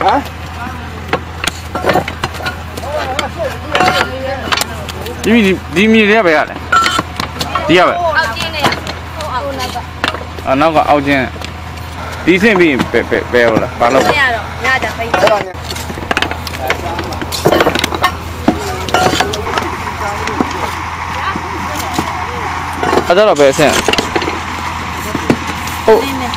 啊？ ဒီမြေတွေကပဲရလဲဒီရပဲအောက်ကျင်းနေရဟိုအောက်နောက်ကအနောက်ကအောက်ချင်းဒီဆင့်ပြီးပဲဟုတ်လားဘာလို့မရတော့ညတာဖိတ်အဲ့ဒါညအဲ့တော့ပဲအဆင့်ဟုတ်ခင်ဗျာ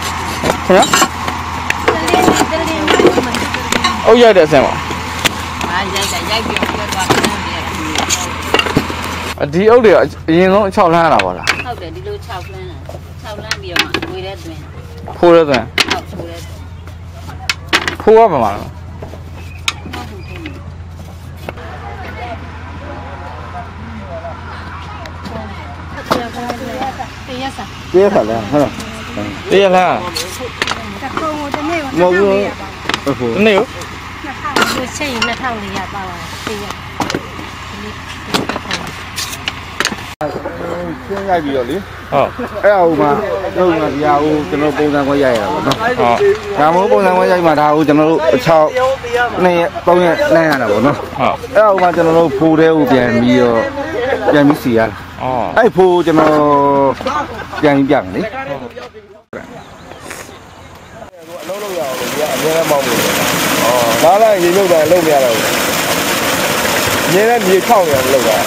အုတ်ရိုက်တဲ့အဆင့်ပါအားရိုက်ပြောသွားတယ်ဒီအုတ်တွေကအရင်ဆုံး6လမ်းရတာပါလားဟုတ်တယ်ဒီလို6လမ်း6လမ်းပြီးတော့မှဝေတဲ့တွင်ဖိုးတဲ့တွင်ဟုတ်ဖိုးတဲ့ဖိုးရမှာလားတေးခါလားဟုတ်လားတေးလားတကုံကိုတနေ့မကိုဟုတ်ဘူးတနေ့ကို 2000ချိန်2400ပါလာတေးရရှင်းရိုက်ပြီးတော့လေဟုတ်အဲ့ဟိုမှာတို့ကဒီဟာဟိုကျွန်တော်ပုံစံခွဲရိုက်ရတာပေါ့နော်ဟုတ်ဒါမို့ပုံစံခွဲရိုက်မှာဒါဟိုကျွန်တော်တို့6နှစ်ရက်3ရက်လမ်းရတာပေါ့နော်ဟုတ်အဲ့ဟိုမှာကျွန်တော်တို့ဖိုးတဲ့ကိုပြန်ပြီးစီရတာအဲ့ဖိုးကျွန်တော်ပြန်ပြီးပြန်လေအလုံးလုံးရအောင်လို့ဒီကအများနဲ့မောင်းနေတယ်။ဒါလည်းရေမြုပ်တယ်လုံးမရတော့ဘူး။မြင်းနဲ့မြေထောက်နေတယ်လို့က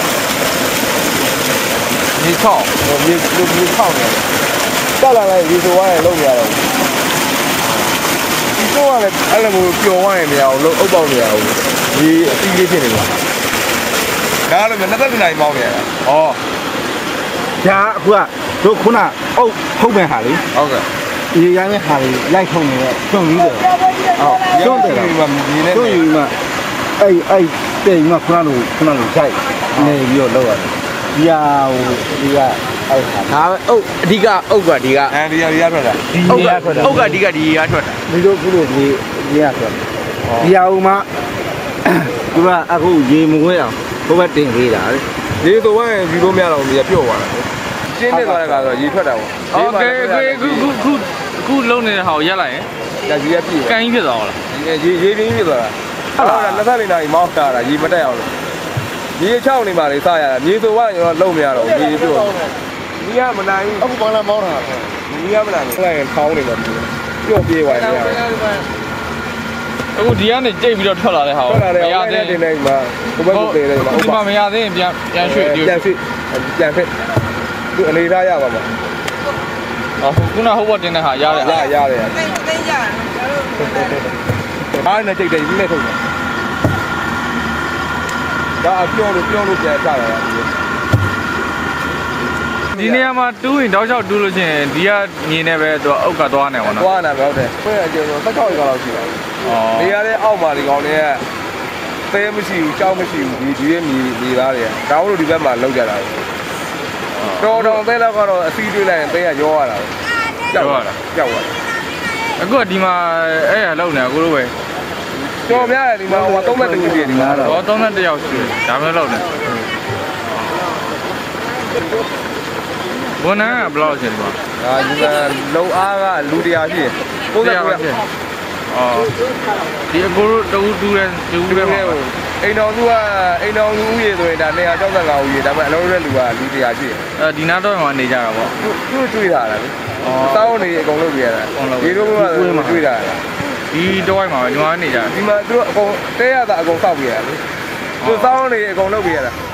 ။မြေ6 မြေထောက်နေတယ်။တက်လာလိုက်ဒီဆိုဝိုင်းလုံးမရတော့ဘူး။ဒီဆိုကလည်းအဲ့လိုမျိုးပျော်ဝိုင်းနေရအောင်လို့အုပ်ပေါက်နေရအောင်ဒီအစီအလေးဖြစ်နေပါ။ဒါလည်း22နိုင်မောင်းနေရတာ။ဩ။ဒါအခုကတို့ခုနအုပ်ဖုတ်မဲ့ဟာလေ။ဟုတ်ကဲ့။ဒီရိုင်းမဲ့ဟာလေးလိုက်ထုံနေတော့ကျွန့်ပြီးတယ်။ဟုတ်။ကျွန့်တယ်ကမြေနဲ့ကျွန့်ယူမှအဲ့တဲ့ယူမှခုနလိုရိုက်နေပြီးတော့လောက်ရတယ်။ဒီဟာဟိုဒီကအဲ့ဟာဒါအုတ်အဓိကအုတ်ကဒီကဒီရထွက်တာဒီရထွက်တာအုတ်ကဒီကဒီရထွက်တာဒီလိုခုလိုဒီရထွက်ဒီဟာဟိုမှသူကအခုရေမဝဲအောင်ဘိုးဘက်တင်ပေးတာလေရေဆိုဝဲဒီလိုမရတော့ဘူးပြော့သွားတာကျင်းနေသွားတဲ့ခါဆိုရေထွက်တာပေါ့โอเคအခုလုံးနေတဲ့ဟာကိုရက်လိုက်ရင်ဒါရေပြည့်ကန်ကြီးဖြစ်သွားအောင်လားရေပြင်းဖြစ်သွားတာဟုတ်လား24နာရီမောင်းတာရေမတက်အောင်လို့ရေ6နေပါလေစရတာမြေဆိုကကျွန်တော်လုံးမရတော့ဘူးရေပြော့ဒီကမနိုင်အခုဘာလာမောင်းတာဒီကမနိုင်ဘူးလိုက်ရင်ခေါင်းနေမှာပြော့ပြေးသွားတယ်အခုဒီကနေကြိတ်ပြီးတော့ထွက်လာတဲ့ဟာကိုမရသေးတင်နေမှာဘယ်ဘက်ကိုတည်နေမှာဒီမှာမရသေးရင်ပြန်ရွှေ့ပြန်fitသူအနေထားရပါမှာခုနဟိုဘက်တင်တဲ့ဟာရတယ်ရတယ်သိကြတယ်အားနဲ့ကြိတ်တယ်ဒီနဲ့ထုတ်တယ်ဒါအပြောလို့ပြန်ချတာဒီနေရာမှာတူးရင်တောက်လျှောက်တူးလို့ချင်းဒီကမြင်နေပဲသူအုတ်ကသွားနေပါတော့သွားနေပဲဟုတ်တယ်ခွဲအကျဉ်းတော့16ရက်လောက်ရှိပါဘူးနေရာတဲ့အောက်မှာဒီကောင်တွေကသဲမရှိဘူးကြောက်မရှိဘူးဒီရဲ့မြေသားတွေကဒါတို့ဒီဘက်မှာလောက်ကြတာတော်တော်သဲလောက်ကတော့အစီးတွေးလိုက်ရင်သဲကရောရတာကြောက်ရတာအခုကဒီမှာအဲ့ရလောက်နေအခုလိုပဲတော်များတယ်ဒီမှာဟို30တူပြည်ဒီမှာတော့31ယောက်ရှိဒါမှလောက်နေဘုန်းကဘယ်လောက်ရှိလဲဒါဒီမှာလုံအားကလူ100ရှိတယ် 39ရှိအော်ဒီအကိုတို့တူးပဲမှာအိမ်တော်စုကအိမ်တော်စုဦးရေဆိုရင်ဒါ165ဦးရေဒါပေမဲ့အလုံးတဲ့လူကလူ100ရှိတယ်ဒီနားတော့မှနေကြတာပေါ့သူ့တွေ့တာလားတောင်းနေအကုန်လုပ်ပြရတာဒီလိုမျိုးကတွေ့တာဒီတော့ဝိုင်းမှာပဲညီမနေကြဒီမှာသူတို့အကုန်တဲရတာအကုန်စောက်ပြရတာလေသူတောင်းနေအကုန်လုပ်ပြရတာ